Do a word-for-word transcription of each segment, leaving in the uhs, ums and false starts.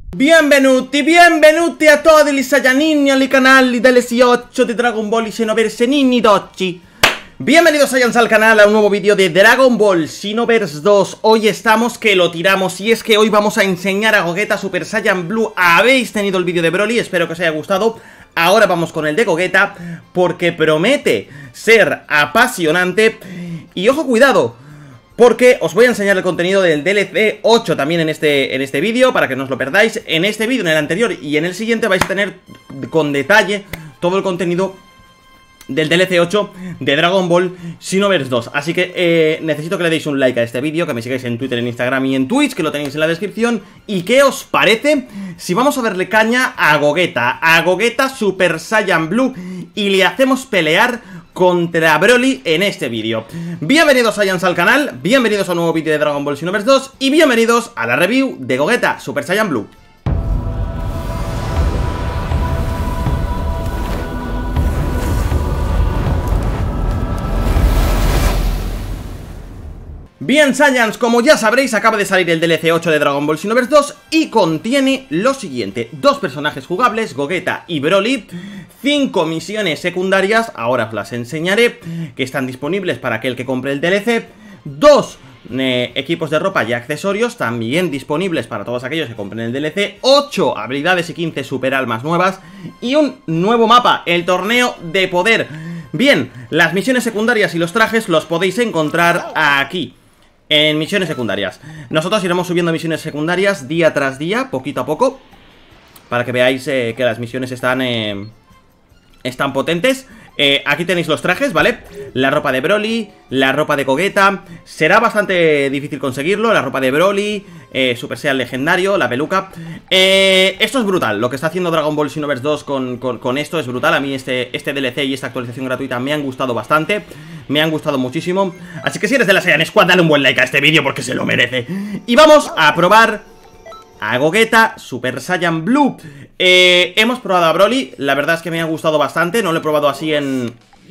Benvenuti, benvenuti a tutti gli Saiyajin al canal del dieciocho de Dragon Ball y Xenoverse Ninni Dochi. Bienvenidos Saiyans al canal a un nuevo vídeo de Dragon Ball Xenoverse dos. Hoy estamos que lo tiramos y es que hoy vamos a enseñar a Gogeta Super Saiyan Blue. Habéis tenido el vídeo de Broly, espero que os haya gustado. Ahora vamos con el de Gogeta porque promete ser apasionante. Y ojo, cuidado, porque os voy a enseñar el contenido del D L C ocho también en este, en este vídeo, para que no os lo perdáis. En este vídeo, en el anterior y en el siguiente vais a tener con detalle todo el contenido del D L C ocho de Dragon Ball Xenoverse dos. Así que eh, necesito que le deis un like a este vídeo, que me sigáis en Twitter, en Instagram y en Twitch, que lo tenéis en la descripción. ¿Y qué os parece si vamos a darle caña a Gogeta, a Gogeta Super Saiyan Blue, y le hacemos pelear contra Broly en este vídeo? Bienvenidos Saiyans al canal, bienvenidos a un nuevo vídeo de Dragon Ball Xenoverse dos y bienvenidos a la review de Gogeta Super Saiyan Blue. Bien Saiyans, como ya sabréis, acaba de salir el D L C ocho de Dragon Ball Xenoverse dos y contiene lo siguiente: dos personajes jugables, Gogeta y Broly, cinco misiones secundarias, ahora os las enseñaré, que están disponibles para aquel que compre el D L C, dos eh, equipos de ropa y accesorios también disponibles para todos aquellos que compren el D L C, ocho habilidades y quince super almas nuevas y un nuevo mapa, el torneo de poder. Bien, las misiones secundarias y los trajes los podéis encontrar aquí, en misiones secundarias. Nosotros iremos subiendo misiones secundarias día tras día, poquito a poco, para que veáis eh, que las misiones están eh, están potentes. eh, Aquí tenéis los trajes, ¿vale? La ropa de Broly, la ropa de Gogeta. Será bastante difícil conseguirlo. La ropa de Broly, eh, Super Saiyan legendario, la peluca. eh, Esto es brutal, lo que está haciendo Dragon Ball Xenoverse dos con, con, con esto es brutal. A mí este, este D L C y esta actualización gratuita me han gustado bastante, me han gustado muchísimo. Así que si eres de la Saiyan Squad, dale un buen like a este vídeo porque se lo merece. Y vamos a probar a Gogeta Super Saiyan Blue. eh, Hemos probado a Broly, la verdad es que me ha gustado bastante. No lo he probado así en...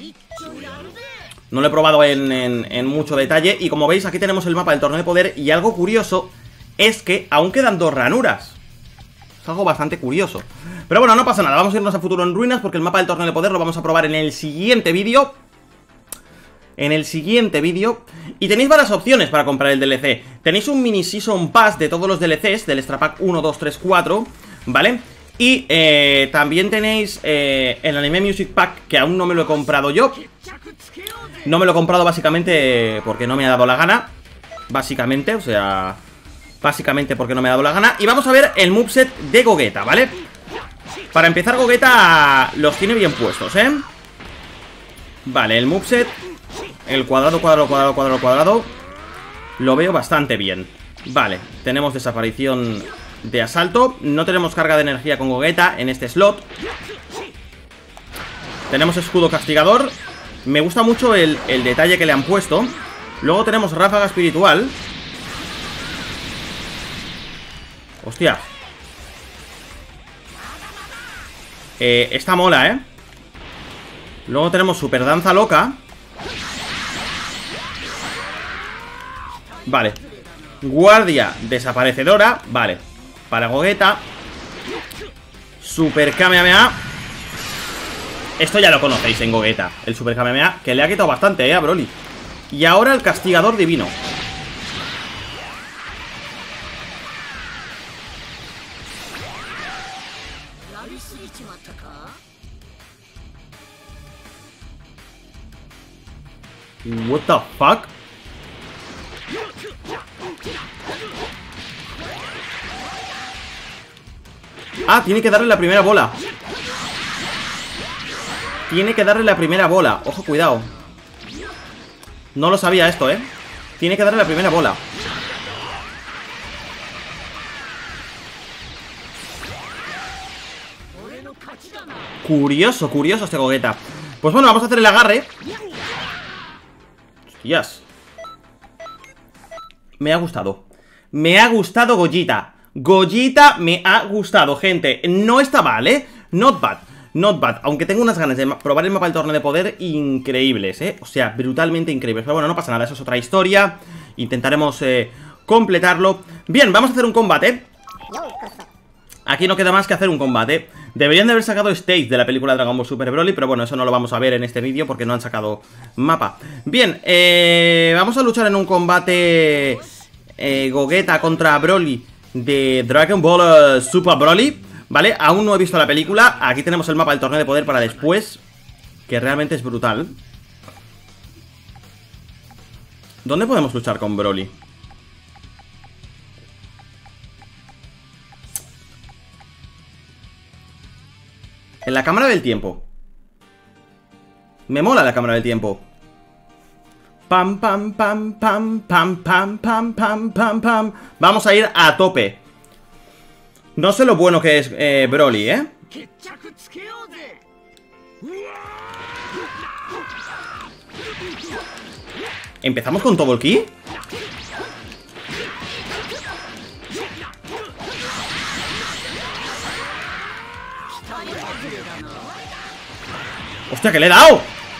No lo he probado en, en, en mucho detalle. Y como veis, aquí tenemos el mapa del torneo de poder. Y algo curioso es que aún quedan dos ranuras. Es algo bastante curioso. Pero bueno, no pasa nada, vamos a irnos a futuro en ruinas, porque el mapa del torneo de poder lo vamos a probar en el siguiente vídeo. En el siguiente vídeo. Y tenéis varias opciones para comprar el D L C. Tenéis un mini Season Pass de todos los D L Cs, del Extra Pack uno, dos, tres, cuatro, ¿vale? Y eh, también tenéis eh, el Anime Music Pack, que aún no me lo he comprado yo. No me lo he comprado básicamente porque no me ha dado la gana. Básicamente, o sea... Básicamente porque no me ha dado la gana. Y vamos a ver el moveset de Gogeta, ¿vale? Para empezar, Gogeta los tiene bien puestos, ¿eh? Vale, el moveset, el cuadrado, cuadrado, cuadrado, cuadrado, cuadrado, lo veo bastante bien. Vale, tenemos desaparición de asalto. No tenemos carga de energía con Gogeta en este slot. Tenemos escudo castigador. Me gusta mucho el, el detalle que le han puesto. Luego tenemos ráfaga espiritual. Hostia. eh, Esta mola, eh. Luego tenemos super danza loca. Vale. Guardia desaparecedora. Vale. Para Gogeta. Super Kamehameha. Esto ya lo conocéis en Gogeta, el Super Kamehameha, que le ha quitado bastante, eh, a Broly. Y ahora el castigador divino. What the fuck? Ah, tiene que darle la primera bola. Tiene que darle la primera bola. Ojo, cuidado. No lo sabía esto, eh. Tiene que darle la primera bola. Curioso, curioso este Gogeta. Pues bueno, vamos a hacer el agarre. Hostias. Me ha gustado. Me ha gustado Gogeta. Gogeta me ha gustado, gente. No está mal, ¿eh? Not bad. Not bad, aunque tengo unas ganas de probar el mapa del torneo de poder increíbles, ¿eh? O sea, brutalmente increíbles. Pero bueno, no pasa nada, eso es otra historia. Intentaremos eh, completarlo. Bien, vamos a hacer un combate. aquí no queda más que hacer un combate. Deberían de haber sacado stage de la película Dragon Ball Super Broly, pero bueno, eso no lo vamos a ver en este vídeo porque no han sacado mapa. Bien, eh, vamos a luchar en un combate eh, Gogeta contra Broly de Dragon Ball uh, Super Broly, ¿vale? Aún no he visto la película. Aquí tenemos el mapa del torneo de poder para después, que realmente es brutal. ¿Dónde podemos luchar con Broly? En la cámara del tiempo. Me mola la cámara del tiempo. Pam, pam, pam, pam, pam, pam, pam, pam, pam, pam. Vamos a ir a tope. No sé lo bueno que es eh, Broly, ¿eh? ¿Empezamos con todo el ki? ¡Hostia, que le he dado!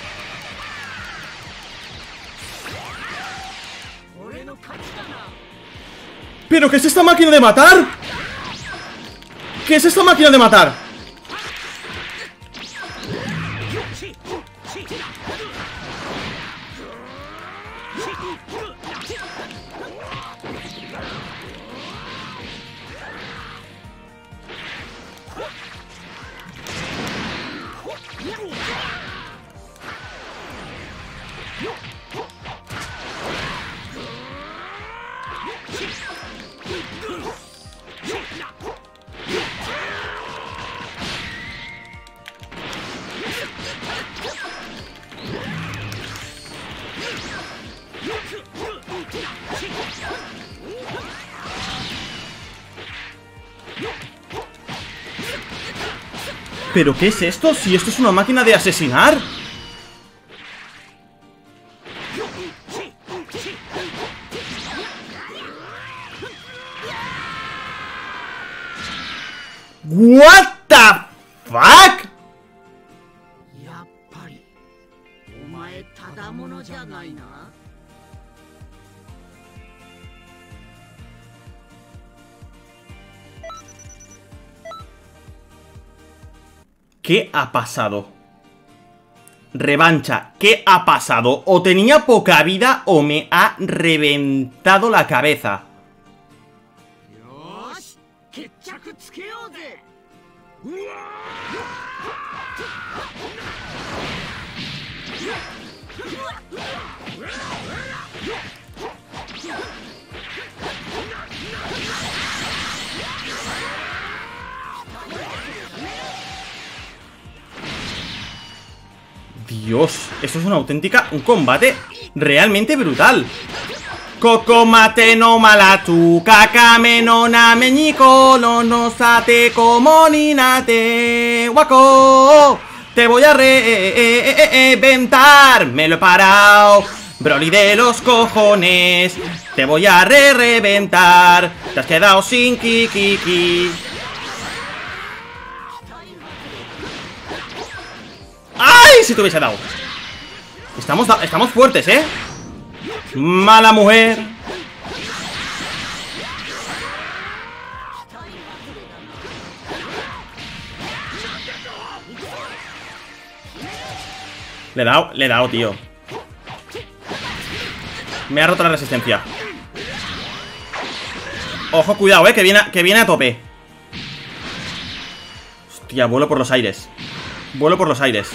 ¿Pero qué es esta máquina de matar? ¿Qué es esta máquina de matar? ¿Pero qué es esto? Si esto es una máquina de asesinar. What the fuck? ¿Qué ha pasado? Revancha, ¿qué ha pasado? O tenía poca vida o me ha reventado la cabeza. Dios, esto es una auténtica, un combate realmente brutal. Kokomate no malatu, kakame no nameñiko, no nosate como ninate, guaco, te voy a reventar, me lo he parado, Broly de los cojones, te voy a re reventar, te has quedado sin kikiki. ¡Ay! Si te hubiese dado. Estamos, estamos fuertes, ¿eh? Mala mujer. Le he dado, le he dado, tío. Me ha roto la resistencia. Ojo, cuidado, eh, que viene, que viene a tope. Hostia, vuelo por los aires. Vuelo por los aires.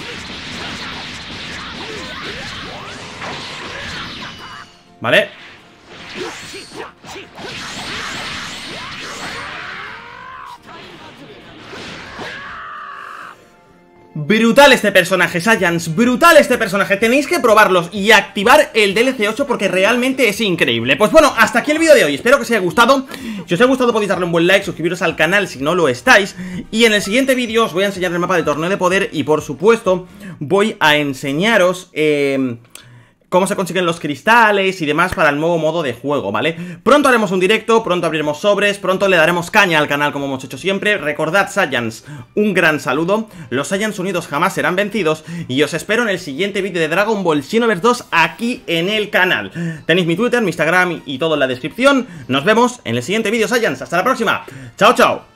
Vale. Brutal este personaje, Saiyans, brutal este personaje. Tenéis que probarlos y activar el D L C ocho porque realmente es increíble. Pues bueno, hasta aquí el vídeo de hoy, espero que os haya gustado. Si os ha gustado podéis darle un buen like, suscribiros al canal si no lo estáis. Y en el siguiente vídeo os voy a enseñar el mapa del torneo de poder. Y por supuesto voy a enseñaros... Eh... cómo se consiguen los cristales y demás para el nuevo modo de juego, ¿vale? Pronto haremos un directo, pronto abriremos sobres, pronto le daremos caña al canal como hemos hecho siempre. Recordad, Saiyans, un gran saludo. Los Saiyans unidos jamás serán vencidos y os espero en el siguiente vídeo de Dragon Ball Xenoverse dos aquí en el canal. Tenéis mi Twitter, mi Instagram y todo en la descripción. Nos vemos en el siguiente vídeo, Saiyans. Hasta la próxima. Chao, chao.